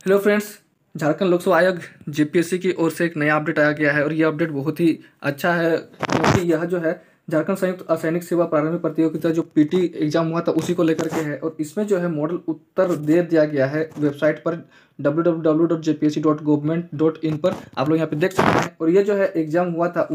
Hello friends. Jharkhand लोक सेवा आयोग जेपीएससी की ओर से एक नया अपडेट आया गया है और ये अपडेट बहुत ही अच्छा है क्योंकि यह जो है झारखंड संयुक्त असैनिक सेवा प्रारंभिक प्रतियोगिता जो पीटी एग्जाम हुआ था उसी को लेकर के है। और इसमें जो है मॉडल उत्तर दे दिया गया है वेबसाइट पर www.jpsc.government.in पर आप लोग यहाँ पे देख सकते हैं। और ये जो है एग्जाम हुआ था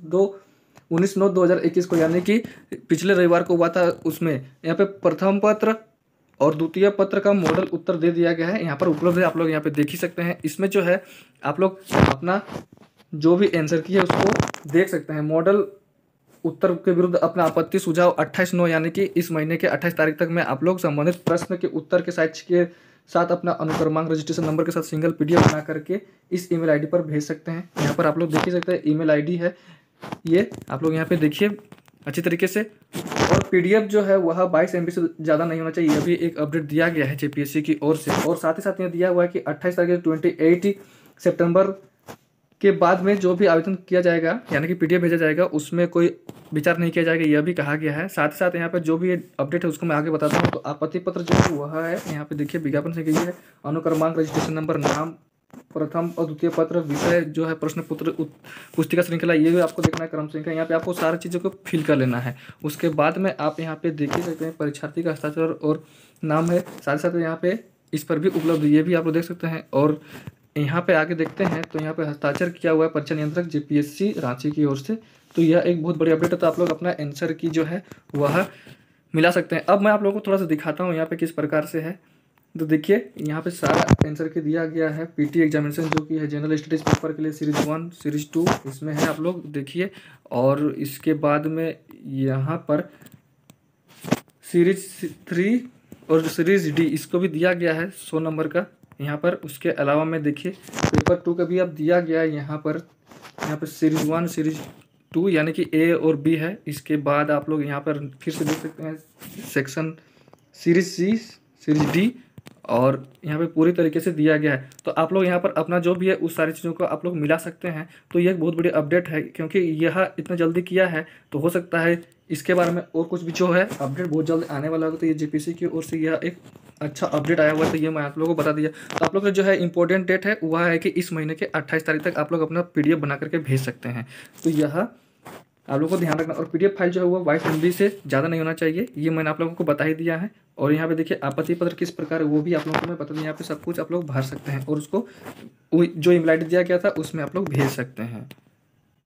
19/9/2021 को, यानी कि पिछले रविवार को हुआ था। उसमें यहाँ पे प्रथम पत्र और द्वितीय पत्र का मॉडल उत्तर दे दिया गया है, यहाँ पर उपलब्ध है, आप लोग यहाँ पे देख ही सकते हैं। इसमें जो है आप लोग अपना जो भी आंसर की है उसको देख सकते हैं। मॉडल उत्तर के विरुद्ध अपना आपत्ति सुझाव 28/9 यानी कि इस महीने के 28 तारीख तक में आप लोग संबंधित प्रश्न के उत्तर के साक्ष्य के साथ अपना अनुक्रमांक रजिस्ट्रेशन नंबर के साथ सिंगल पीडीएफ बना करके इस ईमेल आईडी पर भेज सकते हैं। यहाँ पर आप लोग देख ही सकते हैं ईमेल आईडी है ये, आप लोग यहाँ पे देखिए अच्छी तरीके से। और पीडीएफ जो है वह 22 MB से ज़्यादा नहीं होना चाहिए। यह भी एक अपडेट दिया गया है जेपीएससी की ओर से। और साथ ही साथ यह दिया हुआ है कि 28 तारीख 28 सितंबर के बाद में जो भी आवेदन किया जाएगा यानी कि पीडीएफ भेजा जाएगा उसमें कोई विचार नहीं किया जाएगा, यह भी कहा गया है। साथ ही साथ यहाँ पर जो भी अपडेट है उसको मैं आगे बताता हूँ। तो आपत्ति पत्र जो है वह है, यहाँ पे देखिए विज्ञापन से गई है, अनुक्रमांक रजिस्ट्रेशन नंबर, नाम, प्रथम और द्वितीय पत्र, विषय जो है प्रश्न पत्र, पुस्तिका श्रृंखला, ये भी आपको देखना है, क्रम श्रृंखला। यहाँ पे आपको सारी चीज़ों को फिल कर लेना है। उसके बाद में आप यहाँ पे देख ही सकते हैं परीक्षार्थी का हस्ताक्षर और नाम है। साथ ही साथ यहाँ पे इस पर भी उपलब्ध, ये भी आप लोग देख सकते हैं। और यहाँ पे आगे देखते हैं तो यहाँ पे हस्ताक्षर किया हुआ है परीक्षा नियंत्रक जेपीएससी रांची की ओर से। तो यह एक बहुत बड़ी अपडेट है। तो आप लोग अपना आंसर की जो है वह मिला सकते हैं। अब मैं आप लोगों को थोड़ा सा दिखाता हूँ यहाँ पे किस प्रकार से है। तो देखिए यहाँ पे सारा आंसर के दिया गया है। पीटी एग्जामिनेशन जो कि है जनरल स्टडीज पेपर के लिए सीरीज 1 सीरीज 2 इसमें है, आप लोग देखिए। और इसके बाद में यहाँ पर सीरीज 3 और सीरीज डी इसको भी दिया गया है 100 नंबर का यहाँ पर। उसके अलावा में देखिए पेपर 2 का भी अब दिया गया है यहाँ पर सीरीज 1 सीरीज 2 यानी कि ए और बी है। इसके बाद आप लोग यहाँ पर फिर से देख सकते हैं section series C series D, और यहाँ पे पूरी तरीके से दिया गया है। तो आप लोग यहाँ पर अपना जो भी है उस सारी चीज़ों को आप लोग मिला सकते हैं। तो ये एक बहुत बड़ी अपडेट है क्योंकि यह इतना जल्दी किया है, तो हो सकता है इसके बारे में और कुछ भी जो है अपडेट बहुत जल्द आने वाला होगा। तो ये जेपीएससी की ओर से यह एक अच्छा अपडेट आया हुआ है, तो ये मैं आप लोगों को बता दिया। तो आप लोग का जो है इंपॉर्टेंट डेट है वह है कि इस महीने के 28 तारीख तक आप लोग अपना पीडीएफ बना करके भेज सकते हैं। तो यह आप लोगों को ध्यान रखना। और पीडीएफ फाइल जो है वो 22 MB से ज़्यादा नहीं होना चाहिए, ये मैंने आप लोगों को बता ही दिया है। और यहाँ पे देखिए आपत्ति पत्र किस प्रकार है वो भी आप लोगों को मैं बता दूँ। यहाँ पे सब कुछ आप लोग भर सकते हैं और उसको जो ईमेल आईडी दिया गया था उसमें आप लोग भेज सकते हैं।